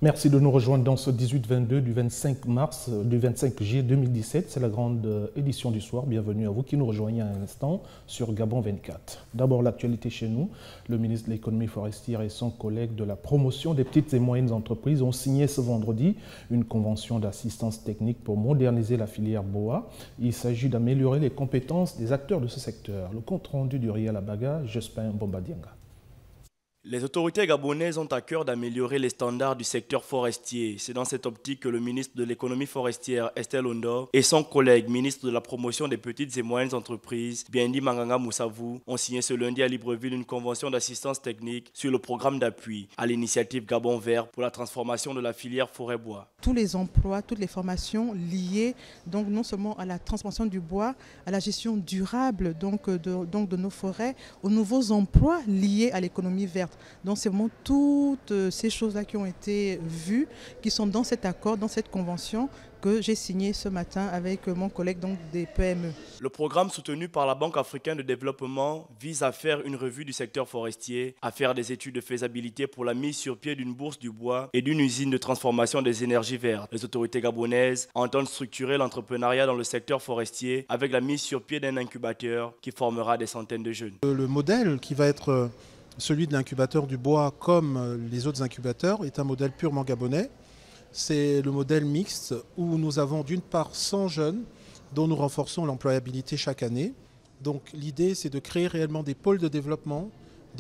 Merci de nous rejoindre dans ce 18-22 du 25 mars, du 25 juillet 2017. C'est la grande édition du soir. Bienvenue à vous qui nous rejoignez à un instant sur Gabon 24. D'abord, l'actualité chez nous. Le ministre de l'économie forestière et son collègue de la promotion des petites et moyennes entreprises ont signé ce vendredi une convention d'assistance technique pour moderniser la filière bois. Il s'agit d'améliorer les compétences des acteurs de ce secteur. Le compte rendu du Ria Labaga, Jospin Bombadienga. Les autorités gabonaises ont à cœur d'améliorer les standards du secteur forestier. C'est dans cette optique que le ministre de l'économie forestière, Estelle Ondor, et son collègue, ministre de la promotion des petites et moyennes entreprises, Biendi Manganga Moussavou, ont signé ce lundi à Libreville une convention d'assistance technique sur le programme d'appui à l'initiative Gabon Vert pour la transformation de la filière forêt-bois. Tous les emplois, toutes les formations liées donc non seulement à la transformation du bois, à la gestion durable de nos forêts, aux nouveaux emplois liés à l'économie verte. Donc c'est vraiment toutes ces choses-là qui ont été vues, qui sont dans cet accord, dans cette convention que j'ai signé ce matin avec mon collègue des PME. Le programme soutenu par la Banque africaine de développement vise à faire une revue du secteur forestier, à faire des études de faisabilité pour la mise sur pied d'une bourse du bois et d'une usine de transformation des énergies vertes. Les autorités gabonaises entendent structurer l'entrepreneuriat dans le secteur forestier avec la mise sur pied d'un incubateur qui formera des centaines de jeunes. Le modèle qui va être celui de l'incubateur du bois comme les autres incubateurs est un modèle purement gabonais. C'est le modèle mixte où nous avons d'une part 100 jeunes dont nous renforçons l'employabilité chaque année. Donc l'idée c'est de créer réellement des pôles de développement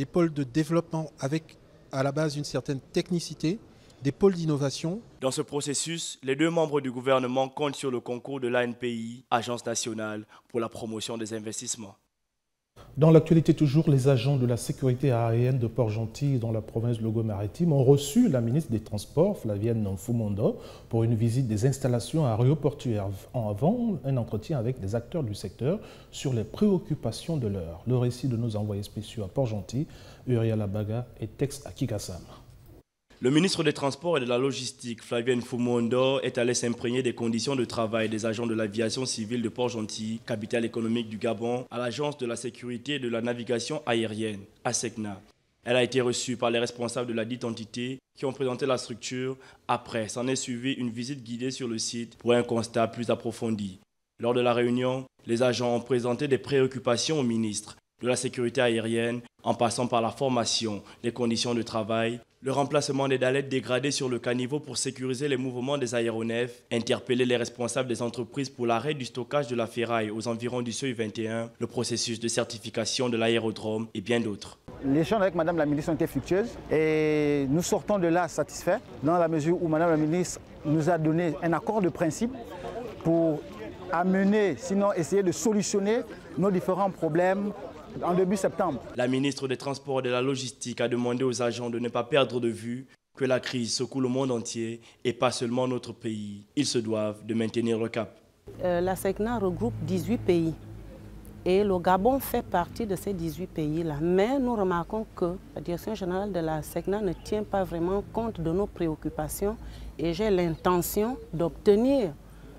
avec à la base une certaine technicité, des pôles d'innovation. Dans ce processus, les deux membres du gouvernement comptent sur le concours de l'ANPI, Agence nationale pour la promotion des investissements. Dans l'actualité toujours, les agents de la sécurité aérienne de Port-Gentil dans la province de Logo-Maritime ont reçu la ministre des Transports, Flavienne Nfumondo, pour une visite des installations aéroportuaires avant un entretien avec des acteurs du secteur sur les préoccupations de l'heure. Le récit de nos envoyés spéciaux à Port-Gentil, Uriah Labaga et Tex Akikassam. Le ministre des Transports et de la Logistique, Flavien Nfumondo, est allé s'imprégner des conditions de travail des agents de l'aviation civile de Port-Gentil, capitale économique du Gabon, à l'Agence de la sécurité et de la navigation aérienne, ASECNA. Elle a été reçue par les responsables de la dite entité qui ont présenté la structure. Après, s'en est suivi une visite guidée sur le site pour un constat plus approfondi. Lors de la réunion, les agents ont présenté des préoccupations au ministre de la sécurité aérienne, en passant par la formation, les conditions de travail, le remplacement des dallettes dégradées sur le caniveau pour sécuriser les mouvements des aéronefs, interpeller les responsables des entreprises pour l'arrêt du stockage de la ferraille aux environs du seuil 21, le processus de certification de l'aérodrome et bien d'autres. Les échanges avec Madame la ministre ont été fructueuses et nous sortons de là satisfaits dans la mesure où Madame la ministre nous a donné un accord de principe pour amener, sinon essayer de solutionner nos différents problèmes en début septembre. La ministre des Transports et de la Logistique a demandé aux agents de ne pas perdre de vue que la crise secoue le monde entier et pas seulement notre pays. Ils se doivent de maintenir le cap. La SECNA regroupe 18 pays et le Gabon fait partie de ces 18 pays-là. Mais nous remarquons que la direction générale de la SECNA ne tient pas vraiment compte de nos préoccupations et j'ai l'intention d'obtenir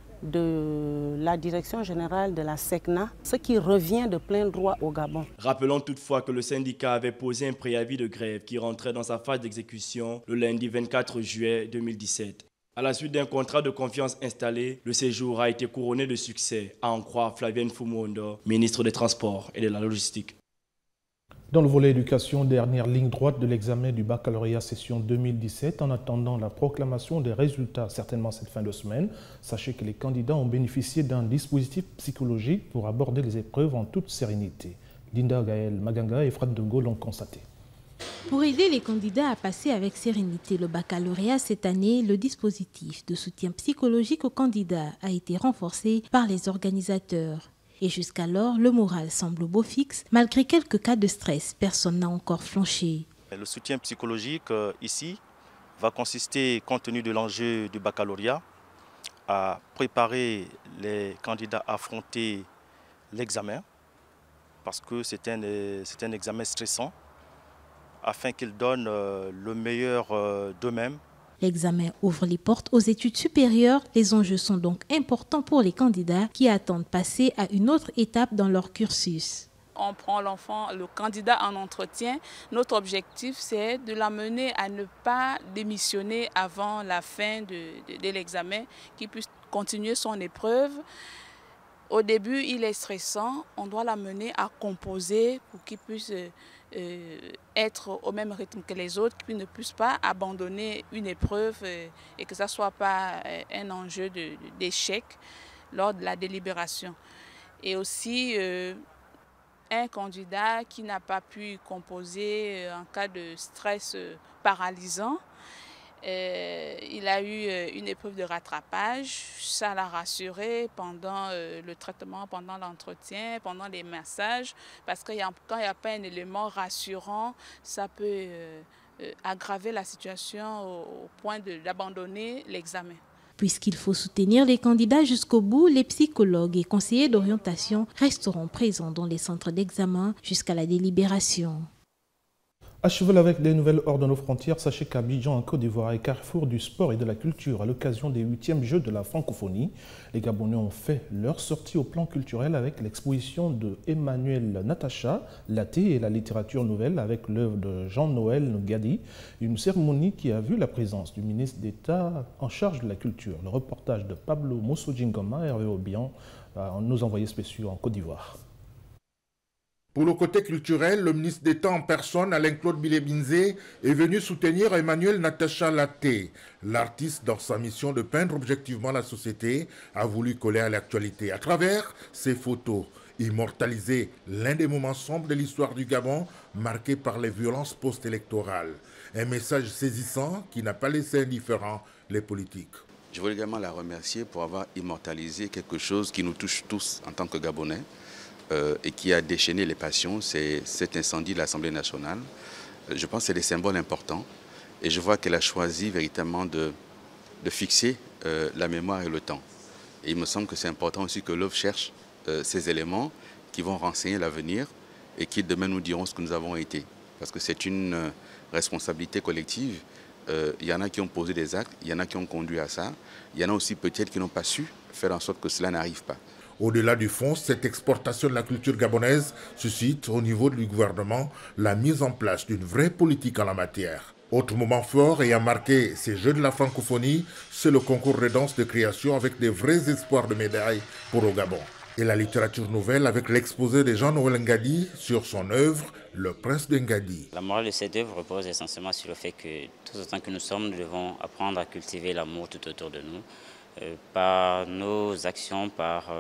de la direction générale de la SECNA, ce qui revient de plein droit au Gabon. Rappelons toutefois que le syndicat avait posé un préavis de grève qui rentrait dans sa phase d'exécution le lundi 24 juillet 2017. À la suite d'un contrat de confiance installé, le séjour a été couronné de succès, à en croire Flavien Nfumondo, ministre des Transports et de la Logistique. Dans le volet éducation, dernière ligne droite de l'examen du baccalauréat session 2017, en attendant la proclamation des résultats, certainement cette fin de semaine, sachez que les candidats ont bénéficié d'un dispositif psychologique pour aborder les épreuves en toute sérénité. Linda Gaël Maganga et Fred Dongo l'ont constaté. Pour aider les candidats à passer avec sérénité le baccalauréat cette année, le dispositif de soutien psychologique aux candidats a été renforcé par les organisateurs. Et jusqu'alors, le moral semble beau fixe. Malgré quelques cas de stress, personne n'a encore flanché. Le soutien psychologique ici va consister, compte tenu de l'enjeu du baccalauréat, à préparer les candidats à affronter l'examen, parce que c'est un examen stressant, afin qu'ils donnent le meilleur d'eux-mêmes. L'examen ouvre les portes aux études supérieures. Les enjeux sont donc importants pour les candidats qui attendent passer à une autre étape dans leur cursus. on prend l'enfant, le candidat en entretien, notre objectif c'est de l'amener à ne pas démissionner avant la fin de l'examen, qu'il puisse continuer son épreuve. Au début, il est stressant, on doit l'amener à composer pour qu'il puisse être au même rythme que les autres, qu'il ne puisse pas abandonner une épreuve et que ça ne soit pas un enjeu d'échec lors de la délibération. Et aussi un candidat qui n'a pas pu composer en cas de stress paralysant. Il a eu une épreuve de rattrapage, ça l'a rassuré pendant le traitement, pendant l'entretien, pendant les massages, parce que quand il n'y a pas un élément rassurant, ça peut aggraver la situation au point d'abandonner l'examen. Puisqu'il faut soutenir les candidats jusqu'au bout, les psychologues et conseillers d'orientation resteront présents dans les centres d'examen jusqu'à la délibération. À cheval avec des nouvelles hors de nos frontières, sachez qu'Abidjan, en Côte d'Ivoire, est carrefour du sport et de la culture. À l'occasion des 8e Jeux de la francophonie, les Gabonais ont fait leur sortie au plan culturel avec l'exposition de Emmanuel Natacha Laté et la littérature nouvelle avec l'œuvre de Jean-Noël Ngadi, une cérémonie qui a vu la présence du ministre d'État en charge de la culture. Le reportage de Pablo Mosso-Djingoma et Hervé Obian, nos envoyés spéciaux en Côte d'Ivoire. Pour le côté culturel, le ministre d'État en personne, Alain-Claude Bilebinzé, est venu soutenir Emmanuel Natacha Laté. L'artiste, dans sa mission de peindre objectivement la société, a voulu coller à l'actualité à travers ses photos, immortaliser l'un des moments sombres de l'histoire du Gabon, marqué par les violences post-électorales. Un message saisissant qui n'a pas laissé indifférents les politiques. Je veux également la remercier pour avoir immortalisé quelque chose qui nous touche tous en tant que Gabonais. Et qui a déchaîné les passions, c'est cet incendie de l'Assemblée nationale. Je pense que c'est des symboles importants et je vois qu'elle a choisi véritablement de fixer la mémoire et le temps. Et il me semble que c'est important aussi que l'œuvre cherche ces éléments qui vont renseigner l'avenir et qui demain nous diront ce que nous avons été. Parce que c'est une responsabilité collective. Il y en a qui ont posé des actes, il y en a qui ont conduit à ça. Il y en a aussi peut-être qui n'ont pas su faire en sorte que cela n'arrive pas. Au-delà du fond, cette exportation de la culture gabonaise suscite au niveau du gouvernement la mise en place d'une vraie politique en la matière. Autre moment fort ayant marqué ces Jeux de la francophonie, c'est le concours de danse de création avec des vrais espoirs de médailles pour le Gabon. Et la littérature nouvelle avec l'exposé de Jean-Noël Ngadi sur son œuvre « Le Prince de Ngadi ». La morale de cette œuvre repose essentiellement sur le fait que tout autant que nous sommes, nous devons apprendre à cultiver l'amour tout autour de nous. Par nos actions, par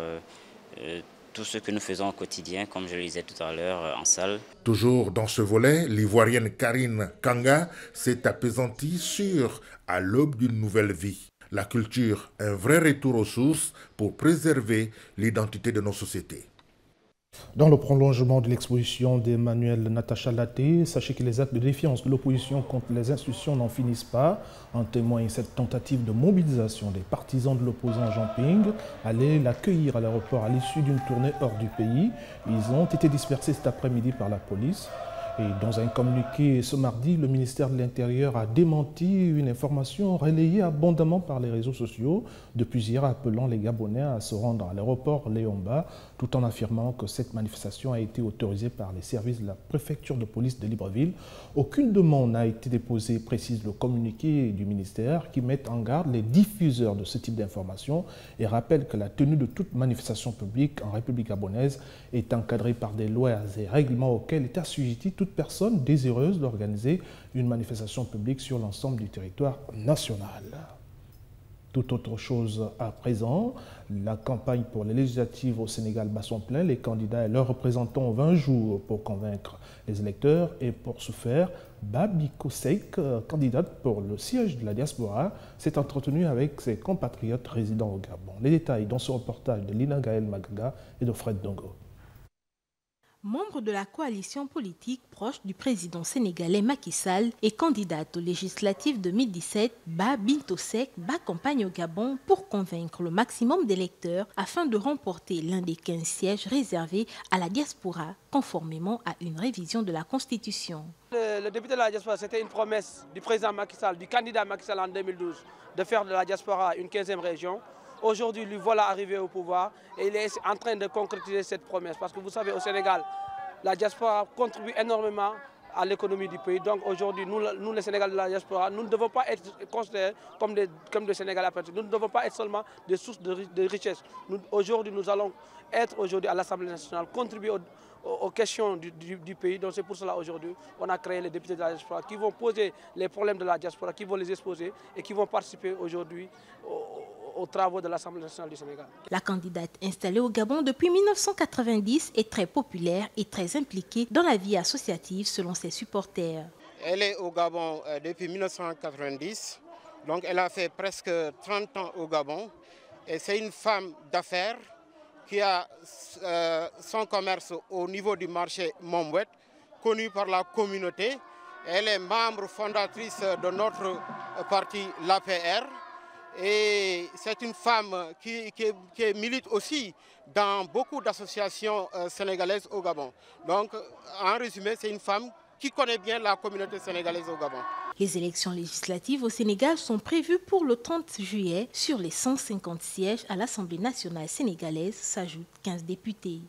tout ce que nous faisons au quotidien, comme je le disais tout à l'heure en salle. Toujours dans ce volet, l'Ivoirienne Karine Kanga s'est apaisantie sur à l'aube d'une nouvelle vie. La culture, un vrai retour aux sources pour préserver l'identité de nos sociétés. Dans le prolongement de l'exposition d'Emmanuel Natacha Laté, sachez que les actes de défiance de l'opposition contre les institutions n'en finissent pas. En témoigne cette tentative de mobilisation des partisans de l'opposant Jean Ping, aller l'accueillir à l'aéroport à l'issue d'une tournée hors du pays. Ils ont été dispersés cet après-midi par la police. Et dans un communiqué ce mardi, le ministère de l'Intérieur a démenti une information relayée abondamment par les réseaux sociaux depuis hier, appelant les Gabonais à se rendre à l'aéroport Léomba, tout en affirmant que cette manifestation a été autorisée par les services de la préfecture de police de Libreville. Aucune demande n'a été déposée, précise le communiqué du ministère, qui met en garde les diffuseurs de ce type d'informations et rappelle que la tenue de toute manifestation publique en République gabonaise est encadrée par des lois et règlements auxquels est assujettie toute personne désireuse d'organiser une manifestation publique sur l'ensemble du territoire national. Tout autre chose à présent, la campagne pour les législatives au Sénégal bat son plein. Les candidats et leurs représentants ont 20 jours pour convaincre les électeurs et pour ce faire, Babi Kosek, candidate pour le siège de la diaspora, s'est entretenue avec ses compatriotes résidant au Gabon. Les détails dans ce reportage de Lina Gaël Magaga et de Fred Dongo. Membre de la coalition politique proche du président sénégalais Macky Sall et candidate aux législatives 2017, Ba Bintou Seck bat campagne au Gabon pour convaincre le maximum d'électeurs afin de remporter l'un des 15 sièges réservés à la diaspora, conformément à une révision de la Constitution. Le député de la diaspora, c'était une promesse du président Macky Sall, du candidat Macky Sall en 2012, de faire de la diaspora une 15e région. Aujourd'hui, lui voilà arrivé au pouvoir et il est en train de concrétiser cette promesse. Parce que vous savez, au Sénégal, la diaspora contribue énormément à l'économie du pays. Donc aujourd'hui, nous les Sénégalais de la diaspora, nous ne devons pas être considérés comme des Sénégalais à partir. Nous ne devons pas être seulement des sources de richesse. Aujourd'hui, nous allons être à l'Assemblée nationale, contribuer aux questions du pays. Donc c'est pour cela aujourd'hui, on a créé les députés de la diaspora qui vont poser les problèmes de la diaspora, qui vont les exposer et qui vont participer aujourd'hui aux travaux de l'Assemblée nationale du Sénégal. La candidate installée au Gabon depuis 1990 est très populaire et très impliquée dans la vie associative selon ses supporters. Elle est au Gabon depuis 1990, donc elle a fait presque 30 ans au Gabon. Et c'est une femme d'affaires qui a son commerce au niveau du marché Mombouet, connue par la communauté. Elle est membre fondatrice de notre parti, l'APR. Et c'est une femme qui milite aussi dans beaucoup d'associations sénégalaises au Gabon. Donc, en résumé, c'est une femme qui connaît bien la communauté sénégalaise au Gabon. Les élections législatives au Sénégal sont prévues pour le 30 juillet. Sur les 150 sièges à l'Assemblée nationale sénégalaise s'ajoutent 15 députés.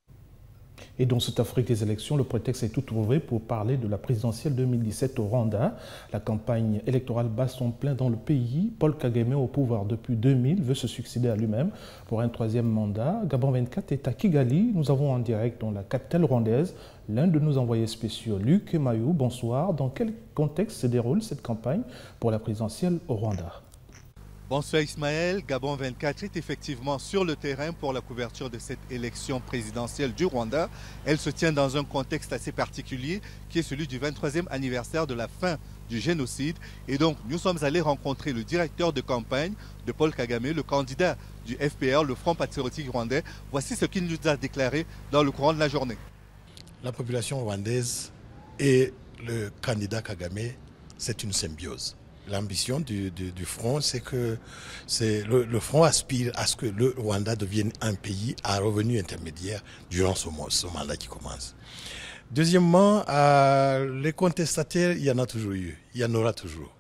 Et dans cette Afrique des élections, le prétexte est tout trouvé pour parler de la présidentielle 2017 au Rwanda. La campagne électorale bat son plein dans le pays. Paul Kagame, au pouvoir depuis 2000, veut se succéder à lui-même pour un troisième mandat. Gabon 24 est à Kigali. Nous avons en direct dans la capitale rwandaise l'un de nos envoyés spéciaux, Luc Mayou. Bonsoir. Dans quel contexte se déroule cette campagne pour la présidentielle au Rwanda? Bonsoir Ismaël, Gabon 24 est effectivement sur le terrain pour la couverture de cette élection présidentielle du Rwanda. Elle se tient dans un contexte assez particulier qui est celui du 23e anniversaire de la fin du génocide. Et donc nous sommes allés rencontrer le directeur de campagne de Paul Kagame, le candidat du FPR, le Front Patriotique Rwandais. Voici ce qu'il nous a déclaré dans le courant de la journée. La population rwandaise et le candidat Kagame, c'est une symbiose. L'ambition du Front, c'est que le Front aspire à ce que le Rwanda devienne un pays à revenu intermédiaire durant ce mandat qui commence. Deuxièmement, les contestataires, il y en a toujours eu, il y en aura toujours.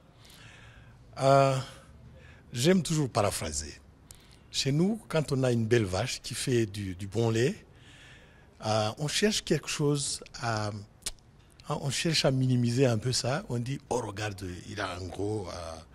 J'aime toujours paraphraser. Chez nous, quand on a une belle vache qui fait du bon lait, on cherche quelque chose on cherche à minimiser un peu ça. On dit, oh regarde, il a un gros...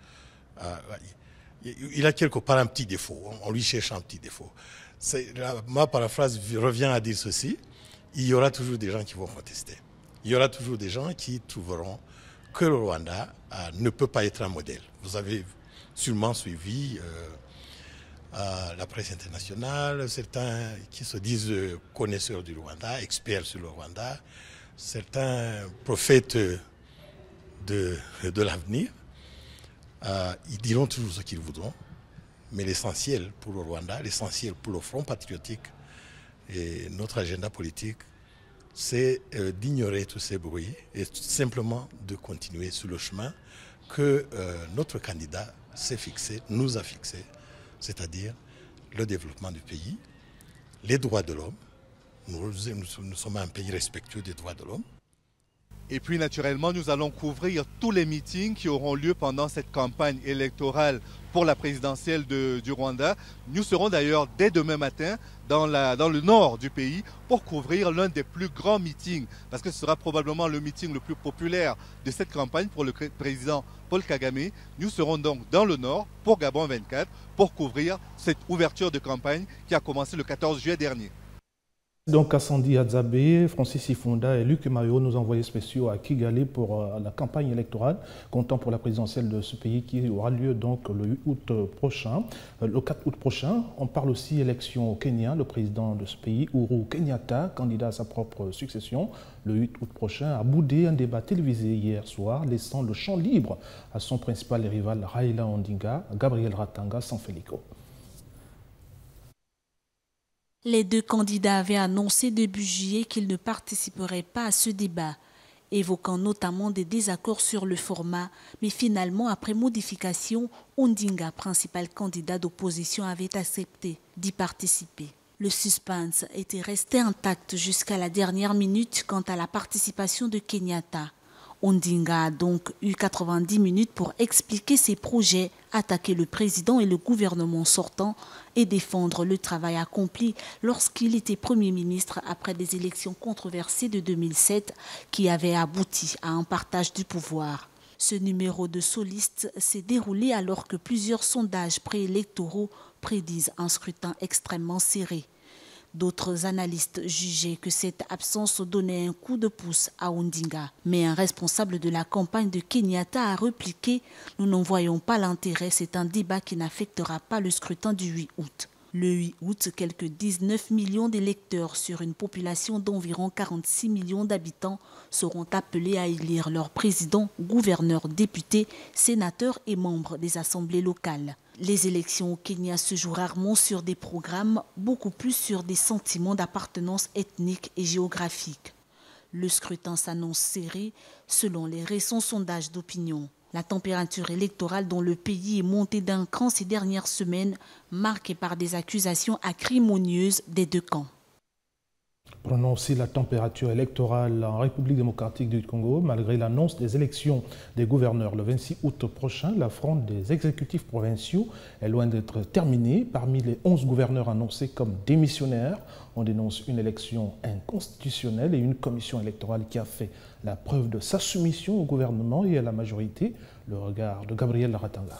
il a quelque part un petit défaut. On lui cherche un petit défaut. Ma paraphrase revient à dire ceci. Il y aura toujours des gens qui vont contester. Il y aura toujours des gens qui trouveront que le Rwanda ne peut pas être un modèle. Vous avez sûrement suivi la presse internationale, certains qui se disent connaisseurs du Rwanda, experts sur le Rwanda, certains prophètes de l'avenir, ils diront toujours ce qu'ils voudront, mais l'essentiel pour le Rwanda, l'essentiel pour le Front patriotique et notre agenda politique, c'est d'ignorer tous ces bruits et simplement de continuer sur le chemin que notre candidat s'est fixé, nous a fixé, c'est-à-dire le développement du pays, les droits de l'homme. Nous sommes un pays respectueux des droits de l'homme. Et puis naturellement, nous allons couvrir tous les meetings qui auront lieu pendant cette campagne électorale pour la présidentielle du Rwanda. Nous serons d'ailleurs dès demain matin dans le nord du pays pour couvrir l'un des plus grands meetings, parce que ce sera probablement le meeting le plus populaire de cette campagne pour le président Paul Kagame. Nous serons donc dans le nord pour Gabon 24 pour couvrir cette ouverture de campagne qui a commencé le 14 juillet dernier. Donc, Assandi Adzabé, Francis Ifunda et Luc Mayo, nos envoyés spéciaux à Kigali pour la campagne électorale, comptant pour la présidentielle de ce pays qui aura lieu donc le 8 août prochain. Le 4 août prochain, on parle aussi élection au Kenya. Le président de ce pays, Uhuru Kenyatta, candidat à sa propre succession, le 8 août prochain, a boudé un débat télévisé hier soir, laissant le champ libre à son principal rival Raila Odinga, Gabriel Ratanga Sanfelico. Les deux candidats avaient annoncé début juillet qu'ils ne participeraient pas à ce débat, évoquant notamment des désaccords sur le format, mais finalement, après modification, Odinga, principal candidat d'opposition, avait accepté d'y participer. Le suspense était resté intact jusqu'à la dernière minute quant à la participation de Kenyatta. Ondinga a donc eu 90 minutes pour expliquer ses projets, attaquer le président et le gouvernement sortant et défendre le travail accompli lorsqu'il était Premier ministre après des élections controversées de 2007 qui avaient abouti à un partage du pouvoir. Ce numéro de soliste s'est déroulé alors que plusieurs sondages préélectoraux prédisent un scrutin extrêmement serré. D'autres analystes jugeaient que cette absence donnait un coup de pouce à Ondinga. Mais un responsable de la campagne de Kenyatta a répliqué « Nous n'en voyons pas l'intérêt, c'est un débat qui n'affectera pas le scrutin du 8 août ». Le 8 août, quelques 19 millions d'électeurs sur une population d'environ 46 millions d'habitants seront appelés à élire leur président, gouverneur, député, sénateur et membres des assemblées locales. Les élections au Kenya se jouent rarement sur des programmes, beaucoup plus sur des sentiments d'appartenance ethnique et géographique. Le scrutin s'annonce serré selon les récents sondages d'opinion. La température électorale dans le pays est montée d'un cran ces dernières semaines, marquée par des accusations acrimonieuses des deux camps. Prenons aussi la température électorale en République démocratique du Congo. Malgré l'annonce des élections des gouverneurs le 26 août prochain, la fronde des exécutifs provinciaux est loin d'être terminée. Parmi les 11 gouverneurs annoncés comme démissionnaires, on dénonce une élection inconstitutionnelle et une commission électorale qui a fait la preuve de sa soumission au gouvernement et à la majorité. Le regard de Gabriel Ratanga.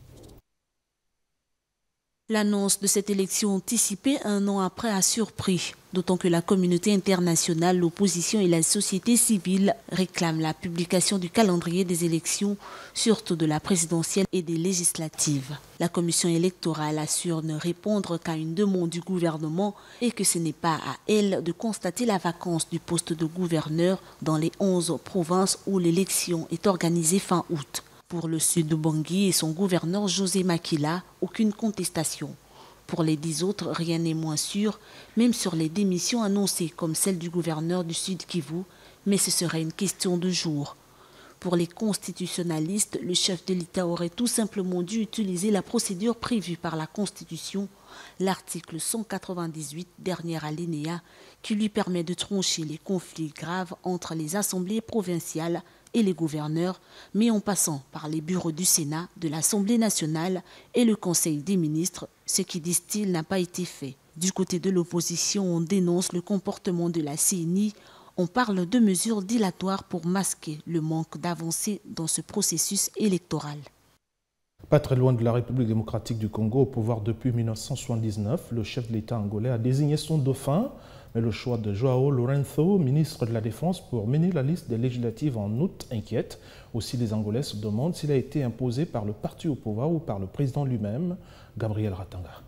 L'annonce de cette élection anticipée un an après a surpris, d'autant que la communauté internationale, l'opposition et la société civile réclament la publication du calendrier des élections, surtout de la présidentielle et des législatives. La commission électorale assure ne répondre qu'à une demande du gouvernement et que ce n'est pas à elle de constater la vacance du poste de gouverneur dans les 11 provinces où l'élection est organisée fin août. Pour le sud de Bangui et son gouverneur José Makila, aucune contestation. Pour les 10 autres, rien n'est moins sûr, même sur les démissions annoncées comme celle du gouverneur du Sud Kivu, mais ce serait une question de jours. Pour les constitutionnalistes, le chef de l'État aurait tout simplement dû utiliser la procédure prévue par la Constitution, l'article 198, dernier alinéa, qui lui permet de trancher les conflits graves entre les assemblées provinciales et les gouverneurs, mais en passant par les bureaux du Sénat, de l'Assemblée nationale et le Conseil des ministres, ce qui, disent-ils, n'a pas été fait. Du côté de l'opposition, on dénonce le comportement de la CENI. On parle de mesures dilatoires pour masquer le manque d'avancée dans ce processus électoral. Pas très loin de la République démocratique du Congo, au pouvoir depuis 1979, le chef de l'État angolais a désigné son dauphin. Mais le choix de João Lourenço, ministre de la Défense, pour mener la liste des législatives en août inquiète. Aussi, les Angolais se demandent s'il a été imposé par le parti au pouvoir ou par le président lui-même, Gabriel Ratanga.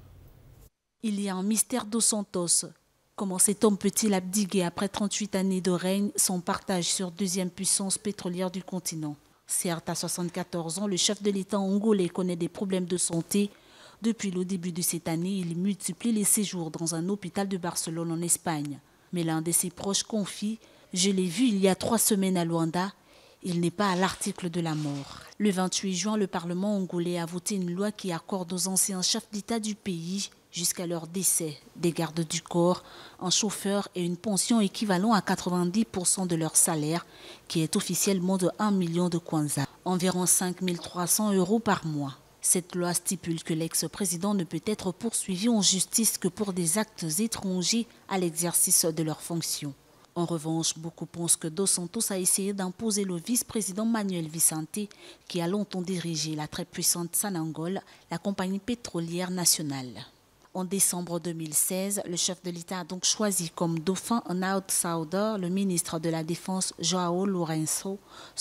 Il y a un mystère dos Santos. Comment cet homme peut-il abdiguer après 38 années de règne sans partage sur deuxième puissance pétrolière du continent? Certes, à 74 ans, le chef de l'État angolais connaît des problèmes de santé. Depuis le début de cette année, il multiplie les séjours dans un hôpital de Barcelone en Espagne. Mais l'un de ses proches confie « Je l'ai vu il y a 3 semaines à Luanda, il n'est pas à l'article de la mort ». Le 28 juin, le Parlement angolais a voté une loi qui accorde aux anciens chefs d'État du pays, jusqu'à leur décès, des gardes du corps, un chauffeur et une pension équivalent à 90% de leur salaire, qui est officiellement de 1 million de kwanza, environ 5 300 € par mois. Cette loi stipule que l'ex-président ne peut être poursuivi en justice que pour des actes étrangers à l'exercice de leurs fonctions. En revanche, beaucoup pensent que Dos Santos a essayé d'imposer le vice-président Manuel Vicente, qui a longtemps dirigé la très puissante Sanangol, la compagnie pétrolière nationale. En décembre 2016, le chef de l'État a donc choisi comme dauphin un outsider, le ministre de la Défense João Lourenço,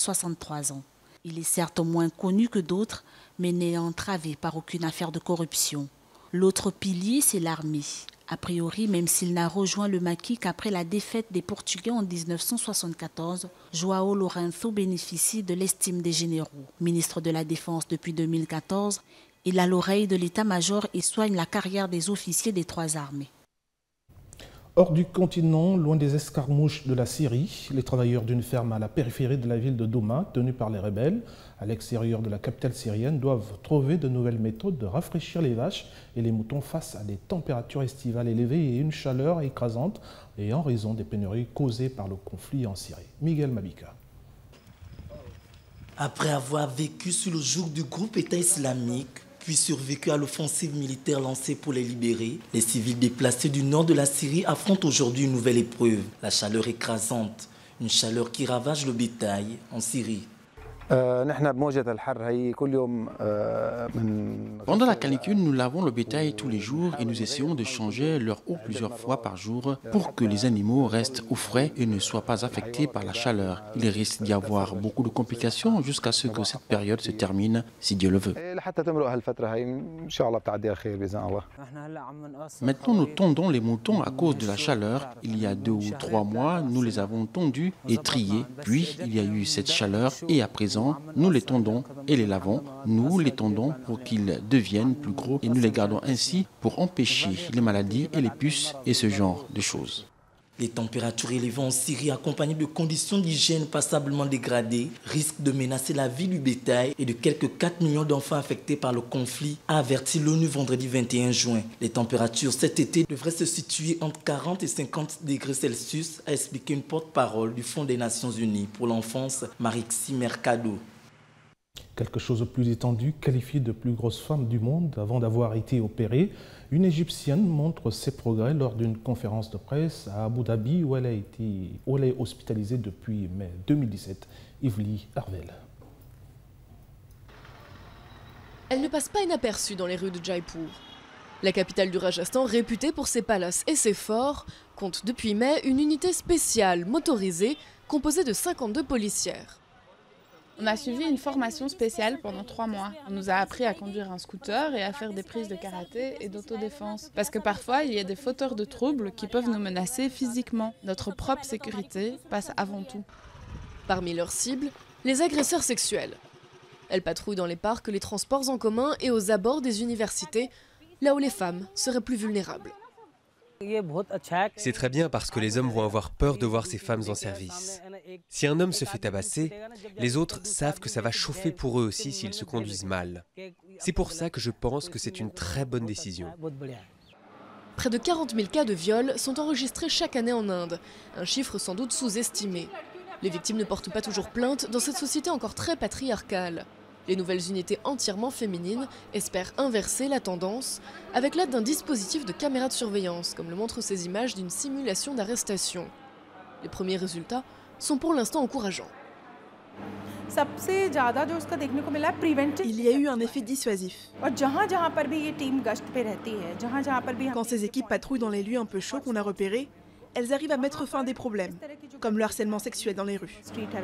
63 ans. Il est certes moins connu que d'autres, mais n'est entravé par aucune affaire de corruption. L'autre pilier, c'est l'armée. A priori, même s'il n'a rejoint le maquis qu'après la défaite des Portugais en 1974, João Lourenço bénéficie de l'estime des généraux. Ministre de la Défense depuis 2014, il a l'oreille de l'état-major et soigne la carrière des officiers des 3 armées. Hors du continent, loin des escarmouches de la Syrie, les travailleurs d'une ferme à la périphérie de la ville de Douma, tenue par les rebelles, à l'extérieur de la capitale syrienne, doivent trouver de nouvelles méthodes de rafraîchir les vaches et les moutons face à des températures estivales élevées et une chaleur écrasante, et en raison des pénuries causées par le conflit en Syrie. Miguel Mabika. Après avoir vécu sous le joug du groupe État islamique, puis survécu à l'offensive militaire lancée pour les libérer, les civils déplacés du nord de la Syrie affrontent aujourd'hui une nouvelle épreuve, la chaleur écrasante, une chaleur qui ravage le bétail en Syrie. Pendant la canicule, nous lavons le bétail tous les jours et nous essayons de changer leur eau plusieurs fois par jour pour que les animaux restent au frais et ne soient pas affectés par la chaleur. Il risque d'y avoir beaucoup de complications jusqu'à ce que cette période se termine, si Dieu le veut. Maintenant, nous tondons les moutons à cause de la chaleur. Il y a 2 ou 3 mois, nous les avons tondus et triés. Puis, il y a eu cette chaleur et à présent, nous les tondons et les lavons. Nous les tondons pour qu'ils deviennent plus gros et nous les gardons ainsi pour empêcher les maladies et les puces et ce genre de choses. Les températures élevées en Syrie, accompagnées de conditions d'hygiène passablement dégradées, risquent de menacer la vie du bétail et de quelques 4 millions d'enfants affectés par le conflit, a averti l'ONU vendredi 21 juin. Les températures cet été devraient se situer entre 40 et 50 degrés Celsius, a expliqué une porte-parole du Fonds des Nations Unies pour l'enfance, Marixi Mercado. Quelque chose de plus étendu, qualifiée de plus grosse femme du monde avant d'avoir été opérée, une Égyptienne montre ses progrès lors d'une conférence de presse à Abu Dhabi où elle est hospitalisée depuis mai 2017. Yvli Arvel. Elle ne passe pas inaperçue dans les rues de Jaipur. La capitale du Rajasthan, réputée pour ses palaces et ses forts, compte depuis mai une unité spéciale motorisée composée de 52 policières. On a suivi une formation spéciale pendant 3 mois. On nous a appris à conduire un scooter et à faire des prises de karaté et d'autodéfense. Parce que parfois, il y a des fauteurs de troubles qui peuvent nous menacer physiquement. Notre propre sécurité passe avant tout. Parmi leurs cibles, les agresseurs sexuels. Elles patrouillent dans les parcs, les transports en commun et aux abords des universités, là où les femmes seraient plus vulnérables. C'est très bien parce que les hommes vont avoir peur de voir ces femmes en service. Si un homme se fait tabasser, les autres savent que ça va chauffer pour eux aussi s'ils se conduisent mal. C'est pour ça que je pense que c'est une très bonne décision. Près de 40 000 cas de viol sont enregistrés chaque année en Inde, un chiffre sans doute sous-estimé. Les victimes ne portent pas toujours plainte dans cette société encore très patriarcale. Les nouvelles unités entièrement féminines espèrent inverser la tendance avec l'aide d'un dispositif de caméra de surveillance, comme le montrent ces images d'une simulation d'arrestation. Les premiers résultats sont pour l'instant encourageants. Il y a eu un effet dissuasif. Quand ces équipes patrouillent dans les lieux un peu chauds qu'on a repérés, elles arrivent à mettre fin à des problèmes, comme le harcèlement sexuel dans les rues.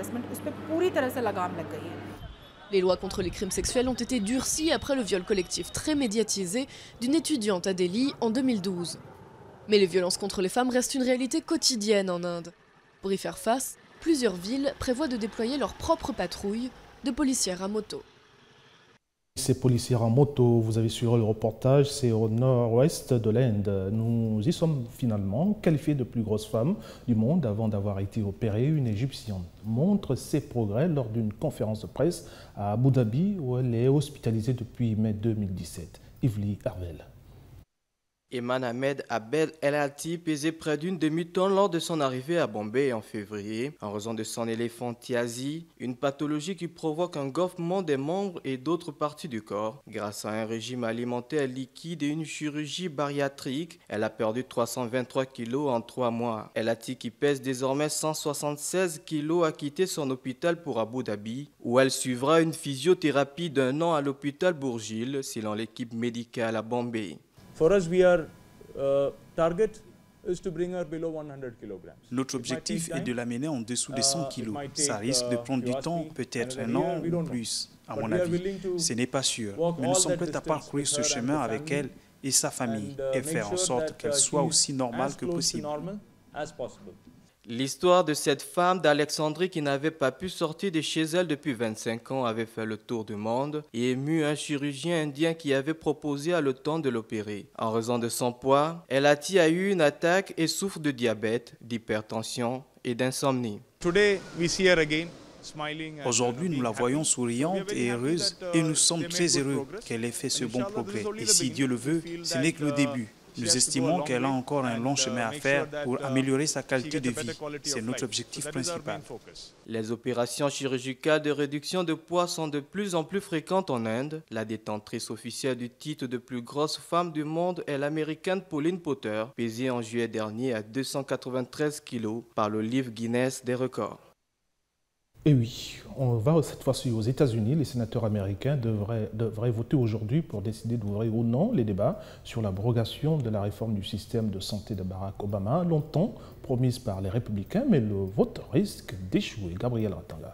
Les lois contre les crimes sexuels ont été durcies après le viol collectif très médiatisé d'une étudiante à Delhi en 2012. Mais les violences contre les femmes restent une réalité quotidienne en Inde. Pour y faire face, plusieurs villes prévoient de déployer leurs propres patrouilles de policières à moto. Ces policières en moto, vous avez suivi le reportage, c'est au nord-ouest de l'Inde. Nous y sommes finalement qualifiés de plus grosse femme du monde avant d'avoir été opérée. Une Égyptienne montre ses progrès lors d'une conférence de presse à Abu Dhabi où elle est hospitalisée depuis mai 2017. Yvli Arvel. Eman Ahmed Abed El Hati pesait près d'une demi-tonne lors de son arrivée à Bombay en février, en raison de son éléphantiasie, une pathologie qui provoque un gonflement des membres et d'autres parties du corps. Grâce à un régime alimentaire liquide et une chirurgie bariatrique, elle a perdu 323 kilos en 3 mois. El Hati, qui pèse désormais 176 kilos, a quitté son hôpital pour Abu Dhabi, où elle suivra une physiothérapie d'1 an à l'hôpital Bourgil, selon l'équipe médicale à Bombay. Notre objectif est de l'amener en dessous des 100 kg. Ça risque de prendre du temps, peut-être 1 an ou plus, à mon avis. Ce n'est pas sûr, mais nous sommes prêts à parcourir ce chemin avec elle et sa famille et faire en sorte qu'elle soit aussi normale que possible. L'histoire de cette femme d'Alexandrie qui n'avait pas pu sortir de chez elle depuis 25 ans avait fait le tour du monde et ému un chirurgien indien qui avait proposé à le temps de l'opérer. En raison de son poids, El Hati a eu une attaque et souffre de diabète, d'hypertension et d'insomnie. Aujourd'hui, nous la voyons souriante et heureuse et nous sommes très heureux qu'elle ait fait ce bon progrès. Et si Dieu le veut, ce n'est que le début. Nous estimons qu'elle a encore un long chemin à faire pour améliorer sa qualité de vie. C'est notre objectif principal. Les opérations chirurgicales de réduction de poids sont de plus en plus fréquentes en Inde. La détentrice officielle du titre de plus grosse femme du monde est l'américaine Pauline Potter, pesée en juillet dernier à 293 kg par le livre Guinness des records. Et oui, on va cette fois-ci aux États-Unis. Les sénateurs américains devraient voter aujourd'hui pour décider d'ouvrir ou non les débats sur l'abrogation de la réforme du système de santé de Barack Obama, longtemps promise par les républicains, mais le vote risque d'échouer. Gabriel Ratanga.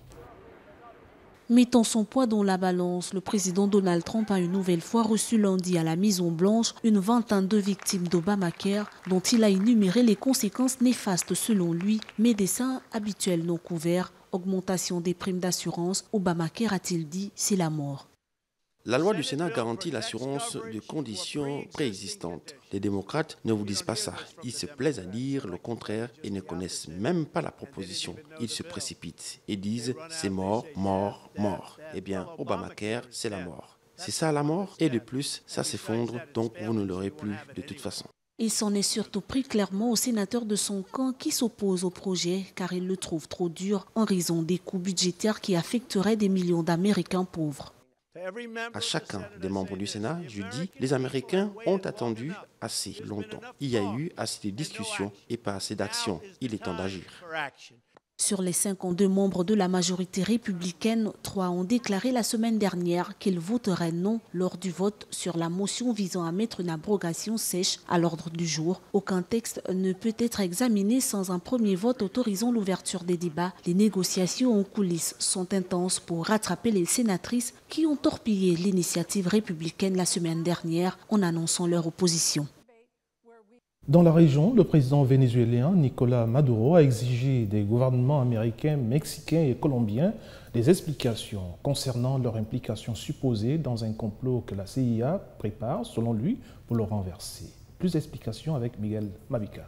Mettant son poids dans la balance, le président Donald Trump a une nouvelle fois reçu lundi à la Maison-Blanche une vingtaine de victimes d'Obamacare dont il a énuméré les conséquences néfastes selon lui, médecins habituels non couverts, augmentation des primes d'assurance. Obamacare, a-t-il dit, c'est la mort. La loi du Sénat garantit l'assurance de conditions préexistantes. Les démocrates ne vous disent pas ça. Ils se plaisent à dire le contraire et ne connaissent même pas la proposition. Ils se précipitent et disent « c'est mort, mort, mort ». Eh bien, Obamacare, c'est la mort. C'est ça la mort, et de plus, ça s'effondre, donc vous ne l'aurez plus de toute façon. Il s'en est surtout pris clairement aux sénateurs de son camp qui s'opposent au projet car ils le trouvent trop dur en raison des coûts budgétaires qui affecteraient des millions d'Américains pauvres. À chacun des membres du Sénat, je dis, les Américains ont attendu assez longtemps. Il y a eu assez de discussions et pas assez d'actions. Il est temps d'agir. Sur les 52 membres de la majorité républicaine, 3 ont déclaré la semaine dernière qu'ils voteraient non lors du vote sur la motion visant à mettre une abrogation sèche à l'ordre du jour. Aucun texte ne peut être examiné sans un premier vote autorisant l'ouverture des débats. Les négociations en coulisses sont intenses pour rattraper les sénatrices qui ont torpillé l'initiative républicaine la semaine dernière en annonçant leur opposition. Dans la région, le président vénézuélien Nicolás Maduro a exigé des gouvernements américains, mexicains et colombiens des explications concernant leur implication supposée dans un complot que la CIA prépare, selon lui, pour le renverser. Plus d'explications avec Miguel Mabica.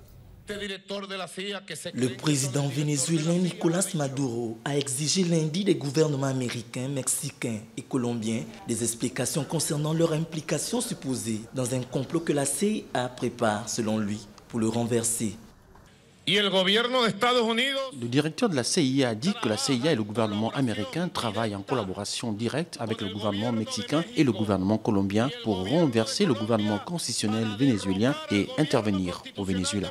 Le président vénézuélien Nicolás Maduro a exigé lundi des gouvernements américains, mexicains et colombiens des explications concernant leur implication supposée dans un complot que la CIA prépare, selon lui, pour le renverser. Le directeur de la CIA a dit que la CIA et le gouvernement américain travaillent en collaboration directe avec le gouvernement mexicain et le gouvernement colombien pour renverser le gouvernement constitutionnel vénézuélien et intervenir au Venezuela.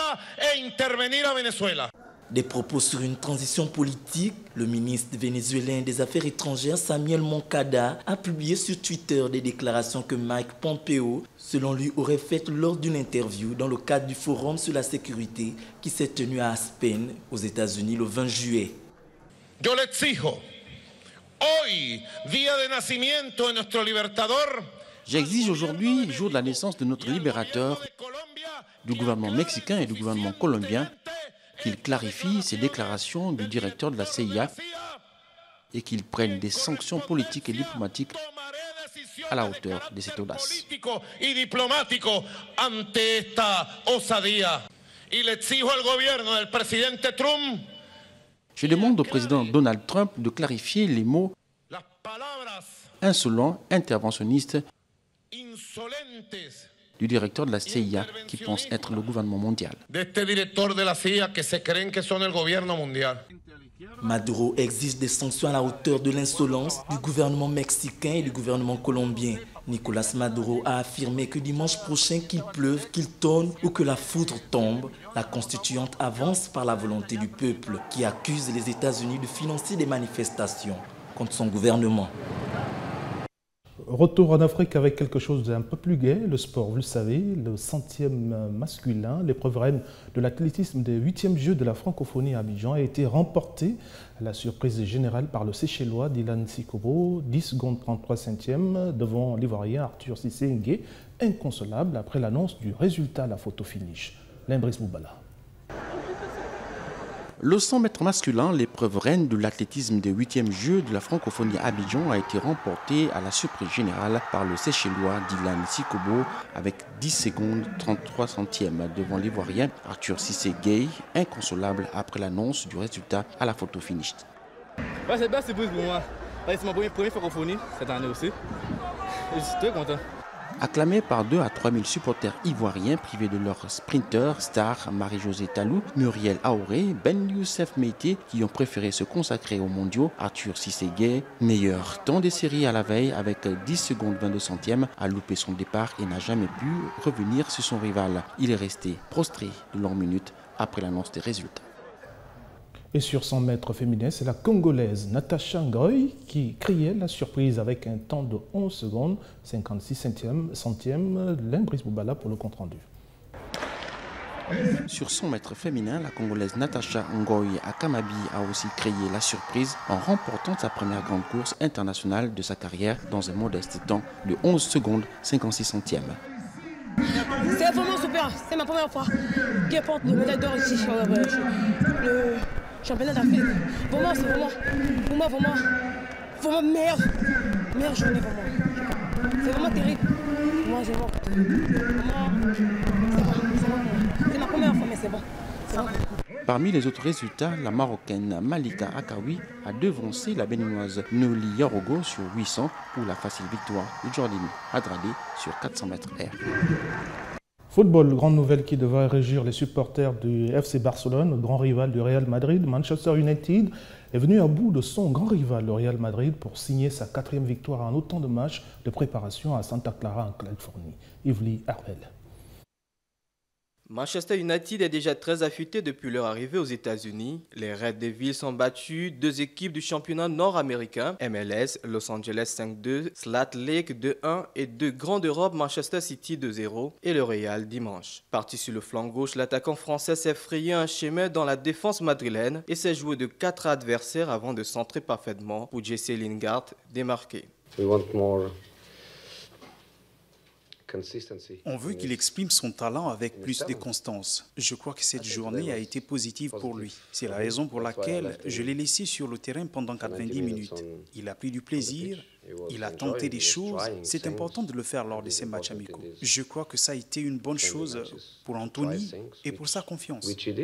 Des propos sur une transition politique, le ministre vénézuélien des Affaires étrangères Samuel Moncada a publié sur Twitter des déclarations que Mike Pompeo, selon lui, aurait faites lors d'une interview dans le cadre du Forum sur la sécurité qui s'est tenu à Aspen, aux États-Unis, le 20 juillet. Yo le exijo, hoy, día de nacimiento de nuestro libertador, j'exige aujourd'hui, jour de la naissance de notre libérateur, du gouvernement mexicain et du gouvernement colombien, qu'il clarifie ces déclarations du directeur de la CIA et qu'il prenne des sanctions politiques et diplomatiques à la hauteur de cette audace. Je demande au président Donald Trump de clarifier les mots insolents, interventionnistes du directeur de la CIA qui pense être le gouvernement mondial. Maduro exige des sanctions à la hauteur de l'insolence du gouvernement mexicain et du gouvernement colombien. Nicolás Maduro a affirmé que dimanche prochain, qu'il pleuve, qu'il tonne ou que la foudre tombe, la constituante avance par la volonté du peuple qui accuse les États-Unis de financer des manifestations contre son gouvernement. Retour en Afrique avec quelque chose d'un peu plus gai, le sport, vous le savez, le 100e masculin, l'épreuve reine de l'athlétisme des 8e Jeux de la francophonie à Abidjan a été remportée à la surprise générale par le Seychellois Dylan Sikobo, 10 secondes 33 centièmes devant l'Ivoirien Arthur Cissé Ngué, inconsolable après l'annonce du résultat à la photo finish. L'Imbris Boubala. Le 100 mètres masculin, l'épreuve reine de l'athlétisme des 8e Jeux de la francophonie à Abidjan, a été remportée à la surprise générale par le Seychellois Dylan Sikobo avec 10 secondes 33 centièmes devant l'Ivoirien Arthur Cissé Ngué, inconsolable après l'annonce du résultat à la photo finish. Ouais, c'est bien, c'est pour moi. C'est ma première francophonie cette année aussi. Je suis très content. Acclamé par 2 à 3 000 supporters ivoiriens privés de leurs sprinteurs stars Marie-Josée Talou, Muriel Aouré, Ben Youssef Meïté qui ont préféré se consacrer aux mondiaux, Arthur Cissé-Gueye, meilleur temps des séries à la veille avec 10 secondes 22 centièmes, a loupé son départ et n'a jamais pu revenir sur son rival. Il est resté prostré de longues minutes après l'annonce des résultats. Et sur 100 mètres féminin, c'est la Congolaise Natacha Ngoy qui criait la surprise avec un temps de 11 secondes 56 centièmes. L'imbris Boubala pour le compte-rendu. Sur 100 mètres féminin, la Congolaise Natacha Ngoy Akamabi a aussi créé la surprise en remportant sa première grande course internationale de sa carrière dans un modeste temps de 11 secondes 56 centièmes. C'est vraiment super, c'est ma première fois que je porte le médaille d'or ici sur le championnat d'Afrique. Vraiment, c'est vraiment meilleure journée pour moi. C'est vraiment terrible. Moi, c'est bon. C'est ma première fois, mais c'est bon. Parmi les autres résultats, la Marocaine Malika Akawi a devancé la Béninoise Noli Yorogo sur 800 pour la facile victoire de Jordine Hadrade sur 400 mètres air. Football, grande nouvelle qui devrait régir les supporters du FC Barcelone, grand rival du Real Madrid. Manchester United est venu à bout de son grand rival, le Real Madrid, pour signer sa 4e victoire en autant de matchs de préparation à Santa Clara en Californie. Yvli Arvel. Manchester United est déjà très affûté depuis leur arrivée aux États-Unis. Les Red Devils ont battu 2 équipes du championnat nord-américain, MLS, Los Angeles 5-2, Salt Lake 2-1 et 2 grands d'Europe, Manchester City 2-0 et le Real dimanche. Parti sur le flanc gauche, l'attaquant français s'est frayé un chemin dans la défense madrilène et s'est joué de 4 adversaires avant de centrer parfaitement pour Jesse Lingard démarqué. On veut qu'il exprime son talent avec plus de constance. Je crois que cette journée a été positive pour lui. C'est la raison pour laquelle je l'ai laissé sur le terrain pendant 90 minutes. Il a pris du plaisir, il a tenté des choses. C'est important de le faire lors de ces matchs amicaux. Je crois que ça a été une bonne chose pour Anthony et pour sa confiance.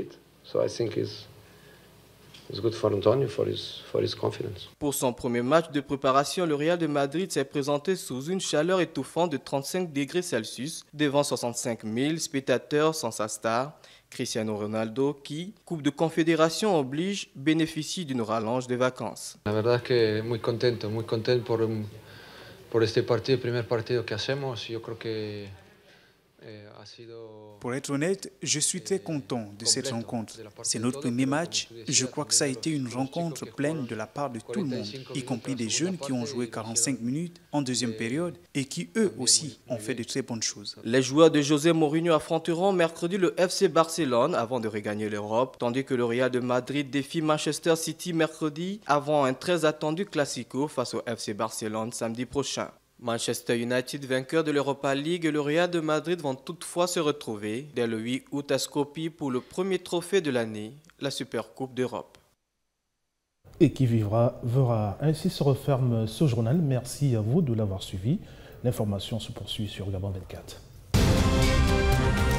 Pour son premier match de préparation, le Real de Madrid s'est présenté sous une chaleur étouffante de 35 degrés Celsius devant 65 000 spectateurs sans sa star, Cristiano Ronaldo, qui, Coupe de Confédération oblige, bénéficie d'une rallonge de vacances. La verdad que muy contento por este partido, el primer partido que hacemos. Yo creo que Pour être honnête, je suis très content de cette rencontre. C'est notre premier match. Je crois que ça a été une rencontre pleine de la part de tout le monde, y compris des jeunes qui ont joué 45 minutes en deuxième période et qui, eux aussi, ont fait de très bonnes choses. Les joueurs de José Mourinho affronteront mercredi le FC Barcelone avant de regagner l'Europe, tandis que le Real de Madrid défie Manchester City mercredi avant un très attendu Classico face au FC Barcelone samedi prochain. Manchester United, vainqueur de l'Europa League, et le Real de Madrid vont toutefois se retrouver dès le 8 août à Skopje pour le premier trophée de l'année, la Supercoupe d'Europe. Et qui verra ainsi se referme ce journal. Merci à vous de l'avoir suivi. L'information se poursuit sur Gabon 24.